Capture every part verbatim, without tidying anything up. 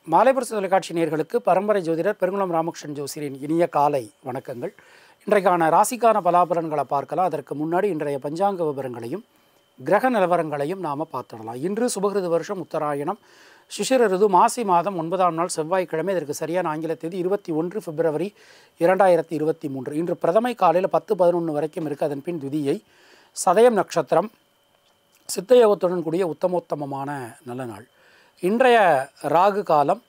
மாலைமுரசு தொலைக்காட்சி நேயர்களுக்கு பரம்பரை ஜோதிடர் பெருங்குளம் ராமகிருஷ்ணன் ஜோசியரின் இனிய காலை வணக்கங்கள். இன்றைக்கான ராசிக்கான பலாபலன்களை பார்க்கலாம். அதற்கு முன்னாடி இன்றைய பஞ்சாங்க விவரங்களையும் கிரக நிலவரங்களையும் நாம் பார்த்துடலாம். இன்று சுபகிருது வருஷம் உத்தராயணம் சிசிர ரிது மாசி மாதம் ஒன்பதாம் நாள் செவ்வாய்க்கிழமை. இதற்கு சரியான ஆங்கில தேதி இருபத்தி ஒன்று பிப்ரவரி இரண்டாயிரத்தி இருபத்தி மூன்று. இன்று பிரதமை காலையில் பத்து பதினொன்று வரைக்கும் இருக்குது. அதன் பின் துதியை சதயம் நட்சத்திரம் சித்தயோகத்துடன் கூடிய உத்தமோத்தமமான நல்ல நாள். இன்றைய ராகு காலம்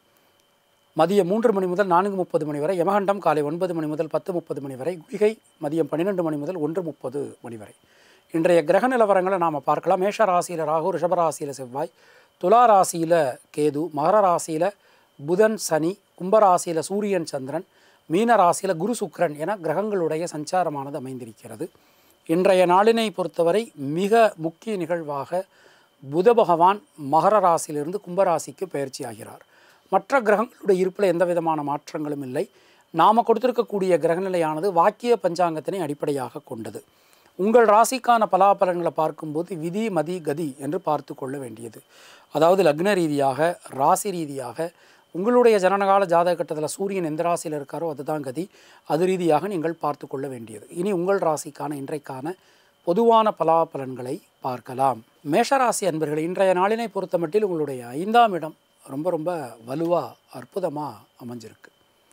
மதியம் மூன்று மணி முதல் நான்கு முப்பது மணி வரை, யமகண்டம் காலை ஒன்பது மணி முதல் பத்து முப்பது மணி வரை, குளிகை மதியம் பன்னிரெண்டு மணி முதல் ஒன்று முப்பது மணி வரை. இன்றைய கிரக நிலவரங்களை நாம் பார்க்கலாம். மேஷ ராசியில் ராகு, ரிஷபராசியில் செவ்வாய், துலா ராசியில் கேது, மகர ராசியில் புதன் சனி, கும்பராசியில் சூரியன் சந்திரன், மீன ராசியில் குரு சுக்கிரன் என கிரகங்களுடைய சஞ்சாரமானது அமைந்திருக்கிறது. இன்றைய நாளினை பொறுத்தவரை மிக முக்கிய நிகழ்வாக புத பகவான் மகர ராசியிலிருந்து கும்பராசிக்கு பயிற்சி ஆகிறார். மற்ற கிரகங்களுடைய இருப்பில் எந்த விதமான மாற்றங்களும் இல்லை. நாம் கொடுத்திருக்கக்கூடிய கிரகநிலையானது வாக்கிய பஞ்சாங்கத்தினை அடிப்படையாக கொண்டது. உங்கள் ராசிக்கான பலாபலன்களை பார்க்கும்போது விதி மதி கதி என்று பார்த்து கொள்ள வேண்டியது. அதாவது லக்ன ரீதியாக, ராசி ரீதியாக, உங்களுடைய ஜனனகால ஜாதக கட்டத்தில் சூரியன் எந்த ராசியில் இருக்காரோ அதுதான் கதி. அது ரீதியாக நீங்கள் பார்த்து கொள்ள வேண்டியது. இனி உங்கள் ராசிக்கான இன்றைக்கான பொதுவான பலாபலன்களை பார்க்கலாம். மேஷராசி அன்பர்கள், இன்றைய நாளினை பொறுத்த மட்டில் உங்களுடைய ஐந்தாம் இடம் ரொம்ப ரொம்ப வலுவாக அற்புதமாக அமைஞ்சிருக்கு.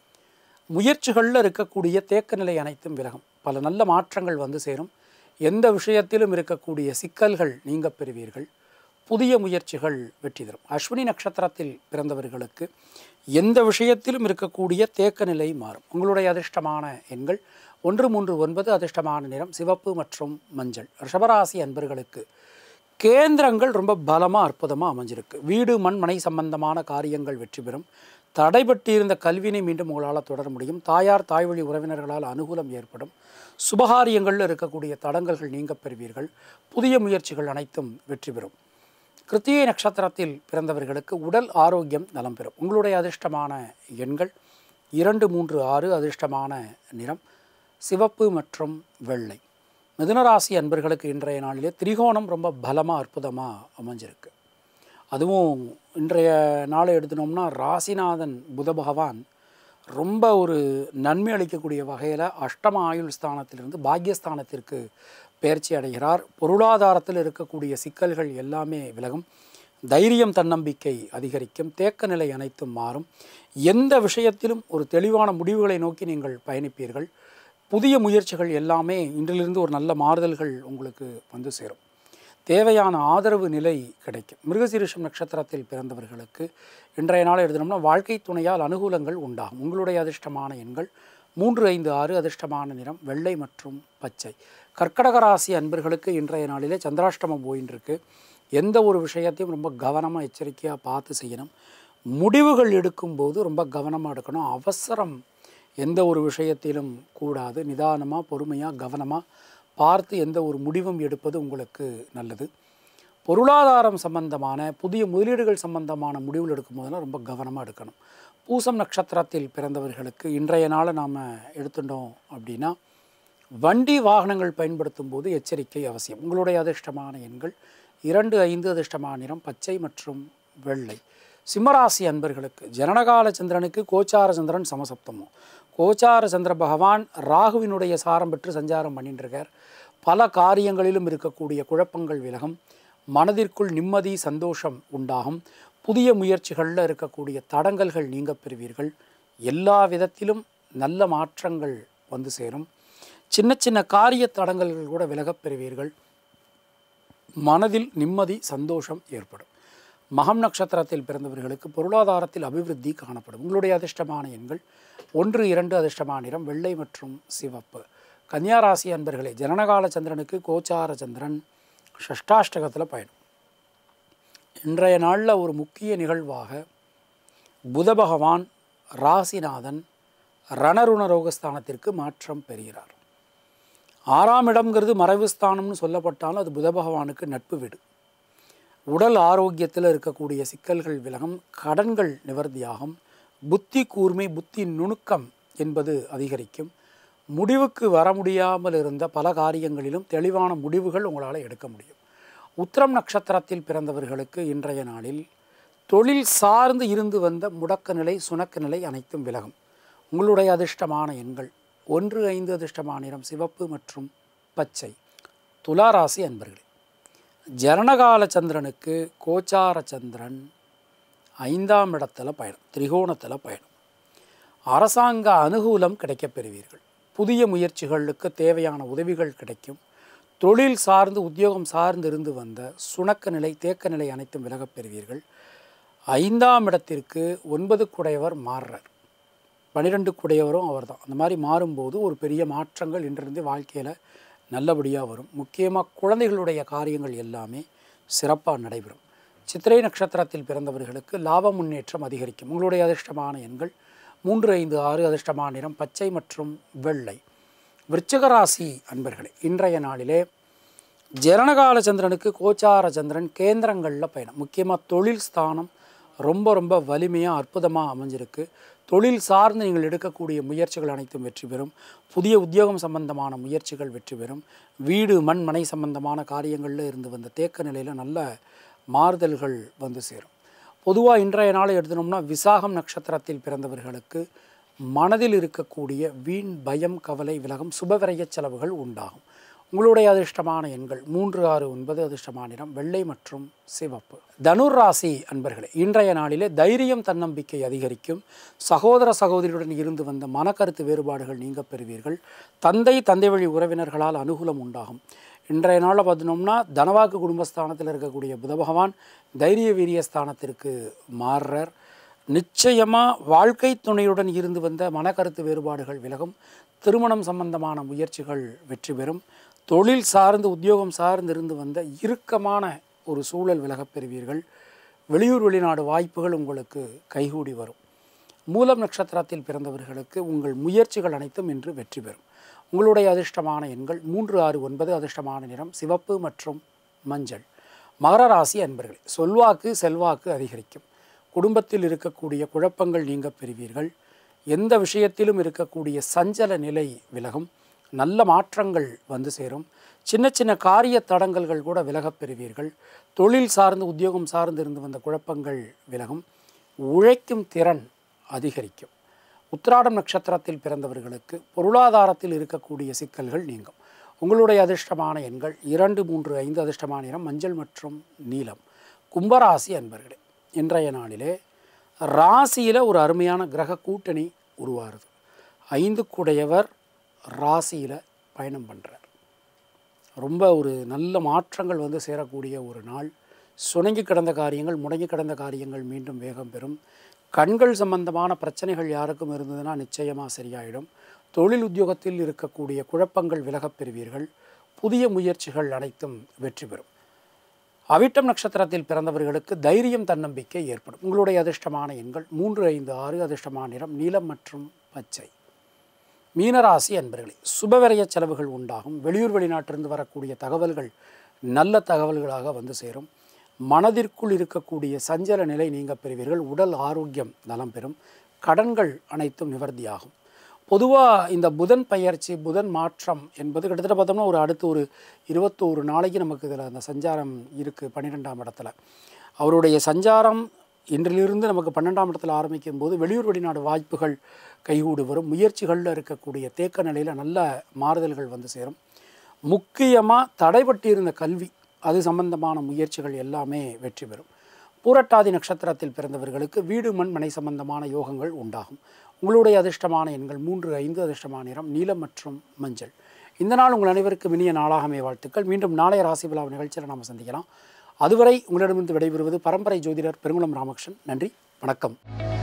முயற்சிகளில் இருக்கக்கூடிய தேக்க நிலை அனைத்தும் விலகும். பல நல்ல மாற்றங்கள் வந்து சேரும். எந்த விஷயத்திலும் இருக்கக்கூடிய சிக்கல்கள் நீங்க பெறுவீர்கள். புதிய முயற்சிகள் வெற்றி தரும். அஸ்வினி நட்சத்திரத்தில் பிறந்தவர்களுக்கு எந்த விஷயத்திலும் இருக்கக்கூடிய தேக்க நிலை மாறும். உங்களுடைய அதிர்ஷ்டமான எண்கள் ஒன்று மூன்று ஒன்பது, அதிர்ஷ்டமான நிறம் சிவப்பு மற்றும் மஞ்சள். ரிஷபராசி அன்பர்களுக்கு கேந்திரங்கள் ரொம்ப பலமாக அற்புதமாக அமைஞ்சிருக்கு. வீடு மண் மனை சம்பந்தமான காரியங்கள் வெற்றி பெறும். தடைபட்டிருந்த கல்வினை மீண்டும் உங்களால் தொடர முடியும். தாயார் தாய் வழி உறவினர்களால் அனுகூலம் ஏற்படும். சுபகாரியங்களில் இருக்கக்கூடிய தடங்கல்கள் நீங்க பெறுவீர்கள். புதிய முயற்சிகள் அனைத்தும் வெற்றி பெறும். கிருத்திகை நட்சத்திரத்தில் பிறந்தவர்களுக்கு உடல் ஆரோக்கியம் நலம் பெறும். உங்களுடைய அதிர்ஷ்டமான எண்கள் இரண்டு மூன்று ஆறு, அதிர்ஷ்டமான நிறம் சிவப்பு மற்றும் வெள்ளை. மிதுனராசி அன்பர்களுக்கு இன்றைய நாளிலே திரிகோணம் ரொம்ப பலமாக அற்புதமாக அமைஞ்சிருக்கு. அதுவும் இன்றைய நாளை எடுத்துனோம்னா ராசிநாதன் புத பகவான் ரொம்ப ஒரு நன்மை அளிக்கக்கூடிய வகையில் அஷ்டம ஆயுள் ஸ்தானத்திலிருந்து பாக்யஸ்தானத்திற்கு பயிற்சி அடைகிறார். பொருளாதாரத்தில் இருக்கக்கூடிய சிக்கல்கள் எல்லாமே விலகும். தைரியம் தன்னம்பிக்கை அதிகரிக்கும். தேக்க நிலை அனைத்தும் மாறும். எந்த விஷயத்திலும் ஒரு தெளிவான முடிவுகளை நோக்கி நீங்கள் பயணிப்பீர்கள். புதிய முயற்சிகள் எல்லாமே இன்றிலிருந்து ஒரு நல்ல மாறுதல்கள் உங்களுக்கு வந்து சேரும். தேவையான ஆதரவு நிலை கிடைக்கும். மிருகசீரிஷம் நட்சத்திரத்தில் பிறந்தவர்களுக்கு இன்றைய நாள் எழுதணும்னா வாழ்க்கை துணையால் அனுகூலங்கள் உண்டாகும். உங்களுடைய அதிர்ஷ்டமான எண்கள் மூன்று ஐந்து ஆறு, அதிர்ஷ்டமான நிறம் வெள்ளை மற்றும் பச்சை. கர்க்கடக ராசி அன்பர்களுக்கு இன்றைய நாளிலே சந்திராஷ்டமம் போயின்றிருக்கு. எந்த ஒரு விஷயத்தையும் ரொம்ப கவனமாக எச்சரிக்கையாக பார்த்து செய்யணும். முடிவுகள் எடுக்கும்போது ரொம்ப கவனமாக எடுக்கணும். அவசரம் எந்த ஒரு விஷயத்திலும் கூடாது. நிதானமாக பொறுமையாக கவனமாக பார்த்து எந்த ஒரு முடிவும் எடுப்பது உங்களுக்கு நல்லது. பொருளாதாரம் சம்பந்தமான புதிய முதலீடுகள் சம்பந்தமான முடிவுகள் எடுக்கும் போதெல்லாம் ரொம்ப கவனமாக எடுக்கணும். பூசம் நட்சத்திரத்தில் பிறந்தவர்களுக்கு இன்றைய நாளை நாம் எடுத்துட்டோம் அப்படின்னா வண்டி வாகனங்கள் பயன்படுத்தும் போது எச்சரிக்கை அவசியம். உங்களுடைய அதிர்ஷ்டமான எண்கள் இரண்டு ஐந்து, அதிர்ஷ்டமான நிறம் பச்சை மற்றும் வெள்ளை. சிம்மராசி அன்பர்களுக்கு ஜனனகால சந்திரனுக்கு கோச்சார சந்திரன் சமசப்தமும். கோச்சார சந்திர பகவான் ராகுவினுடைய சாரம் பெற்று சஞ்சாரம் பண்ணிட்டு இருக்கார். பல காரியங்களிலும் இருக்கக்கூடிய குழப்பங்கள் விலகும். மனதிற்குள் நிம்மதி சந்தோஷம் உண்டாகும். புதிய முயற்சிகளில் இருக்கக்கூடிய தடங்கல்கள் நீங்க பெறுவீர்கள். எல்லா விதத்திலும் நல்ல மாற்றங்கள் வந்து சேரும். சின்ன சின்ன காரிய தடங்கல்கள் கூட விலகப் பெறுவீர்கள். மனதில் நிம்மதி சந்தோஷம் ஏற்படும். மகம் நட்சத்திரத்தில் பிறந்தவர்களுக்கு பொருளாதாரத்தில் அபிவிருத்தி காணப்படும். உங்களுடைய அதிர்ஷ்டமான எண்கள் ஒன்று இரண்டு, அதிர்ஷ்டமான நிறம் வெள்ளை மற்றும் சிவப்பு. கன்னியாராசி அன்பர்களே, ஜனனகால சந்திரனுக்கு கோச்சார சந்திரன் ஷஷ்டாஷ்டகத்தில் பயணம். இன்றைய நாளில் ஒரு முக்கிய நிகழ்வாக புத பகவான் ராசிநாதன் ரணருண ரோகஸ்தானத்திற்கு மாற்றம் பெறுகிறார். ஆறாம் இடம்ங்கிறது மறைவு ஸ்தானம்னு சொல்லப்பட்டாலும் அது புத பகவானுக்கு நட்பு வீடு. உடல் ஆரோக்கியத்தில் இருக்கக்கூடிய சிக்கல்கள் விலகும். கடன்கள் நிவர்த்தியாகும். புத்தி கூர்மை, புத்தி நுணுக்கம் என்பது அதிகரிக்கும். முடிவுக்கு வர முடியாமல் இருந்த பல காரியங்களிலும் தெளிவான முடிவுகள் உங்களால் எடுக்க முடியும். உத்திரம் நட்சத்திரத்தில் பிறந்தவர்களுக்கு இன்றைய நாளில் தொழில் சார்ந்து இருந்து வந்த முடக்க நிலை சுணக்க நிலை அனைத்தும் விலகும். உங்களுடைய அதிர்ஷ்டமான எண்கள் ஒன்று ஐந்து, அதிர்ஷ்டமான நிறம் சிவப்பு மற்றும் பச்சை. துலா ராசி அன்பர்களே, ஜனனகால சந்திரனுக்கு கோச்சார சந்திரன் ஐந்தாம் இடத்துல பயணம், திரிகோணத்தில் பயணம். அரசாங்க அனுகூலம் கிடைக்கப் பெறுவீர்கள். புதிய முயற்சிகளுக்கு தேவையான உதவிகள் கிடைக்கும். தொழில் சார்ந்து உத்தியோகம் சார்ந்து இருந்து வந்த சுணக்க நிலை தேக்க நிலை அனைத்தும் விலகப் பெறுவீர்கள். ஐந்தாம் இடத்திற்கு ஒன்பது குடையவர் மாறுறார், பன்னிரெண்டு குடையவரும் அவர் தான். அந்த மாதிரி மாறும்போது ஒரு பெரிய மாற்றங்கள் இன்றிருந்து வாழ்க்கையில் நல்லபடியாக வரும். முக்கியமாக குழந்தைகளுடைய காரியங்கள் எல்லாமே சிறப்பாக நடைபெறும். சித்திரை நட்சத்திரத்தில் பிறந்தவர்களுக்கு லாப முன்னேற்றம் அதிகரிக்கும். உங்களுடைய அதிர்ஷ்டமான எண்கள் மூன்று ஐந்து ஆறு, அதிர்ஷ்டமான நிறம் பச்சை மற்றும் வெள்ளை. விருச்சிக ராசி அன்பர்களே, இன்றைய நாளிலே ஜனனகால சந்திரனுக்கு கோச்சார சந்திரன் கேந்திரங்களில் பயணம். முக்கியமாக தொழில் ஸ்தானம் ரொம்ப ரொம்ப வலிமையாக அற்புதமாக அமைஞ்சிருக்கு. தொழில் சார்ந்து நீங்கள் எடுக்கக்கூடிய முயற்சிகள் அனைத்தும் வெற்றி பெறும். புதிய உத்தியோகம் சம்பந்தமான முயற்சிகள் வெற்றி பெறும். வீடு மண் மனை சம்பந்தமான காரியங்களில் இருந்து வந்த தேக்க நிலையில் நல்ல மாறுதல்கள் வந்து சேரும். பொதுவாக இன்றைய நாளை எடுத்தனோம்னா விசாகம் நட்சத்திரத்தில் பிறந்தவர்களுக்கு மனதில் இருக்கக்கூடிய வீண் பயம் கவலை விலகும். சுபவிரய செலவுகள் உண்டாகும். உங்களுடைய அதிர்ஷ்டமான எண்கள் மூன்று ஆறு ஒன்பது, அதிர்ஷ்டமான நிறம் வெள்ளை மற்றும் சிவப்பு. தனுர் ராசி அன்பர்களே, இன்றைய நாளிலே தைரியம் தன்னம்பிக்கை அதிகரிக்கும். சகோதர சகோதரியுடன் இருந்து வந்த மனக்கருத்து வேறுபாடுகள் நீங்க பெறுவீர்கள். தந்தை தந்தை வழி உறவினர்களால் அனுகூலம் உண்டாகும். இன்றைய நாளில் பார்த்தோம்னா தனவாக்கு குடும்பஸ்தானத்தில் இருக்கக்கூடிய புத பகவான் தைரிய வீரிய ஸ்தானத்திற்கு மாறுறார். நிச்சயமாக வாழ்க்கை துணையுடன் இருந்து வந்த மனக்கருத்து வேறுபாடுகள் விலகும். திருமணம் சம்பந்தமான முயற்சிகள் வெற்றி பெறும். தொழில் சார்ந்து உத்தியோகம் சார்ந்து இருந்து வந்த இறுக்கமான ஒரு சூழல் விலகப் பெறுவீர்கள். வெளியூர் வெளிநாடு வாய்ப்புகள் உங்களுக்கு கைகூடி வரும். மூலம் நட்சத்திரத்தில் பிறந்தவர்களுக்கு உங்கள் முயற்சிகள் அனைத்தும் இன்று வெற்றி பெறும். உங்களுடைய அதிர்ஷ்டமான எண்கள் மூன்று ஆறு ஒன்பது, அதிர்ஷ்டமான நிறம் சிவப்பு மற்றும் மஞ்சள். மகர ராசி அன்பர்களே, சொல்வாக்கு செல்வாக்கு அதிகரிக்கும். குடும்பத்தில் இருக்கக்கூடிய குழப்பங்கள் நீங்க பெறுவீர்கள். எந்த விஷயத்திலும் இருக்கக்கூடிய சஞ்சல நிலை விலகும். நல்ல மாற்றங்கள் வந்து சேரும். சின்ன சின்ன காரிய தடங்கல்கள் கூட விலகப் பெறுவீர்கள். தொழில் சார்ந்து உத்தியோகம் சார்ந்து இருந்து வந்த குழப்பங்கள் விலகும். உழைக்கும் திறன் அதிகரிக்கும். உத்திராடம் நட்சத்திரத்தில் பிறந்தவர்களுக்கு பொருளாதாரத்தில் இருக்கக்கூடிய சிக்கல்கள் நீங்கும். உங்களுடைய அதிர்ஷ்டமான எண்கள் இரண்டு மூன்று ஐந்து, அதிர்ஷ்டமான நிறம் மஞ்சள் மற்றும் நீலம். கும்பராசி அன்பர்களே, இன்றைய நாளிலே ராசியில் ஒரு அருமையான கிரக கூட்டணி உருவாகுது. ஐந்து குடையவர் ராசியில் பயணம் பண்ணுறார். ரொம்ப ஒரு நல்ல மாற்றங்கள் வந்து சேரக்கூடிய ஒரு நாள். சுணங்கி கிடந்த காரியங்கள் முடங்கி கிடந்த காரியங்கள் மீண்டும் வேகம் பெறும். கண்கள் சம்பந்தமான பிரச்சனைகள் யாருக்கும் இருந்ததுன்னா நிச்சயமாக சரியாயிடும். தொழில் உத்தியோகத்தில் இருக்கக்கூடிய குழப்பங்கள் விலகப் பெறுவீர்கள். புதிய முயற்சிகள் அனைத்தும் வெற்றி பெறும். அவிட்டம் நட்சத்திரத்தில் பிறந்தவர்களுக்கு தைரியம் தன்னம்பிக்கை ஏற்படும். உங்களுடைய அதிர்ஷ்டமான எண்கள் மூன்று ஐந்து ஆறு, அதிர்ஷ்டமான நிறம் நீலம் மற்றும் பச்சை. மீனராசி அன்பர்களே, சுபவிரய செலவுகள் உண்டாகும். வெளியூர் வெளிநாட்டிலிருந்து வரக்கூடிய தகவல்கள் நல்ல தகவல்களாக வந்து சேரும். மனதிற்குள் இருக்கக்கூடிய சஞ்சல நிலை நீங்க பெறுவீர்கள். உடல் ஆரோக்கியம் நலம் பெறும். கடன்கள் அனைத்தும் நிவர்த்தியாகும். பொதுவாக இந்த புதன் பெயர்ச்சி புதன் மாற்றம் என்பது கிட்டத்தட்ட பார்த்தோம்னா ஒரு அடுத்து ஒரு இருபத்தோரு நாளைக்கு நமக்கு இதில் அந்த சஞ்சாரம் இருக்குது. பன்னிரெண்டாம் இடத்துல அவருடைய சஞ்சாரம் இன்றிலிருந்து நமக்கு பன்னெண்டாம் இடத்துல ஆரம்பிக்கும் போது வெளியூர் வெளிநாடு வாய்ப்புகள் கைகூடு வரும். முயற்சிகளில் இருக்கக்கூடிய தேக்க நிலையில் நல்ல மாறுதல்கள் வந்து சேரும். முக்கியமாக தடைபட்டு இருந்த கல்வி அது சம்பந்தமான முயற்சிகள் எல்லாமே வெற்றி பெறும். பூரட்டாதி நட்சத்திரத்தில் பிறந்தவர்களுக்கு வீடு மண் மனை சம்பந்தமான யோகங்கள் உண்டாகும். உங்களுடைய அதிர்ஷ்டமான எண்கள் மூன்று ஐந்து, அதிர்ஷ்டமான நிறம் நீலம் மற்றும் மஞ்சள். இந்த நாள் உங்கள் அனைவருக்கும் இனிய நாளாகவே வாழ்த்துக்கள். மீண்டும் நாளைய ராசி விழா நிகழ்ச்சியில் நாம் சந்திக்கலாம். அதுவரை உங்களிடமிருந்து விடைபெறுவது பரம்பரை ஜோதிடர் பெருங்குளம் ராமகிருஷ்ணன். நன்றி, வணக்கம்.